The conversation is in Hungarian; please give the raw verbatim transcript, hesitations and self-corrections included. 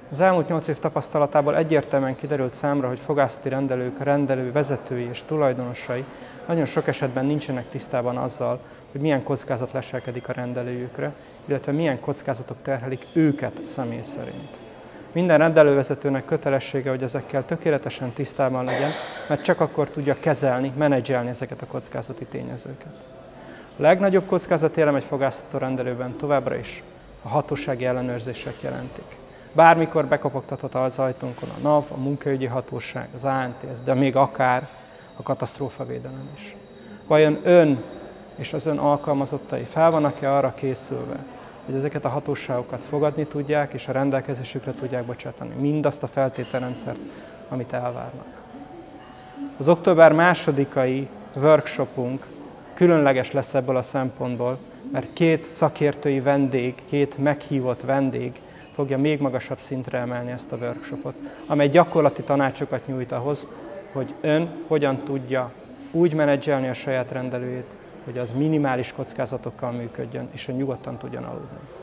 Az elmúlt nyolc év tapasztalatából egyértelműen kiderült számra, hogy fogászati rendelők, rendelő vezetői és tulajdonosai nagyon sok esetben nincsenek tisztában azzal, hogy milyen kockázat leselkedik a rendelőjükre, illetve milyen kockázatok terhelik őket személy szerint. Minden rendelővezetőnek kötelessége, hogy ezekkel tökéletesen tisztában legyen, mert csak akkor tudja kezelni, menedzselni ezeket a kockázati tényezőket. A legnagyobb kockázati elem egy fogásztató rendelőben továbbra is a hatósági ellenőrzések jelentik. Bármikor bekopogtathat az ajtónkon a NAV, a munkaügyi hatóság, az á en té es, de még akár a katasztrófavédelem is. Vajon ön és az ön alkalmazottai fel vannak-e arra készülve, hogy ezeket a hatóságokat fogadni tudják, és a rendelkezésükre tudják bocsátani mindazt a feltételrendszert, amit elvárnak. Az október másodikai workshopunk különleges lesz ebből a szempontból, mert két szakértői vendég, két meghívott vendég fogja még magasabb szintre emelni ezt a workshopot, amely gyakorlati tanácsokat nyújt ahhoz, hogy ön hogyan tudja úgy menedzselni a saját rendelőjét, hogy az minimális kockázatokkal működjön, és hogy nyugodtan tudjon aludni.